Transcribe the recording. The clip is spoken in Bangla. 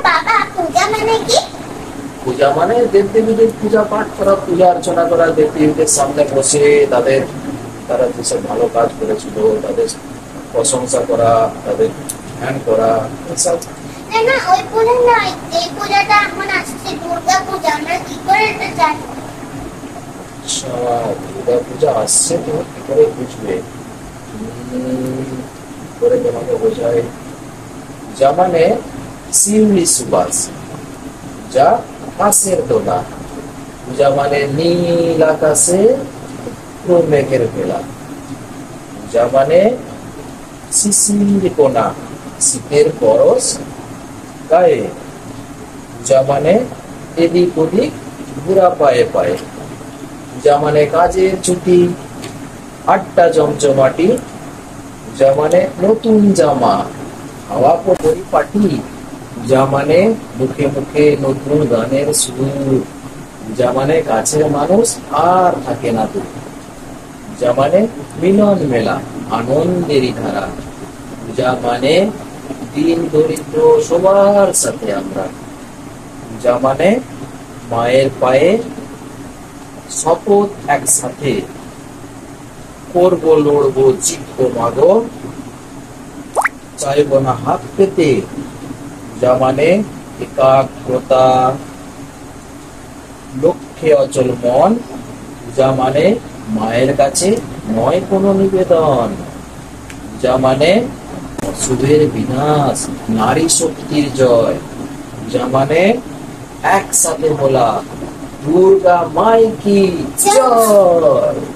বাবা পূজা মানে কি? পূজা মানে দেবদেবীদের পূজা পাঠ করা, পূজা অর্চনা করা, দেবদেবীদের সামনে বসে তারা যেসব ভালো কাজ করেছিল তাদের প্রশংসা করা, তাদের ধ্যান করা, এসব। না না, ওই পূজা নয়, যে পূজাটা এখন আসছে দুর্গা পূজা, আমরা কি করে এটা জানি? আচ্ছা, দুর্গা পূজা আসছে, তুমি কি করে বুঝবে? কি করে তোমাকে বোঝায়? পূজা মানে শিউলি সুবাস, যা আকাশের দোলা, পূজা মানে নীল আকাশে মেঘের ভেলা, পূজা মানে শিশির কোনা, শীতের পরশ গায়ে, পূজা মানে এদিক ওদিক ঘুরা পায়ে পায়ে, পূজা মানে কাজের ছুটি, আড্ডা জমজমাটি, পূজা মানে নতুন জামা, হাওয়া পরিপাটি, পূজা মানে মুখে মুখে নতুন গানের সুর, পূজা মানে কাছের মানুষ আর থাকে না দূর, পূজা মানে মিলন মেলা, আনন্দেরই ধারা, পূজা মানে দিন দরিদ্র সবার সাথে আমরা, পূজা মানে মায়ের পায়ে শপথ একসাথে, করবো লড়বো জিতবো মাগো, চাইবো না হাত পেতে, পূজা মানে একাগ্রতা, লক্ষ্যে অচল মন, পূজা মানে মায়ের কাছে নয় কোনো নিবেদন, পূজা মানে অশুভের বিনাশ, নারী শক্তির জয়, পূজা মানে একসাথে বলা দুর্গা মাই কি জয়।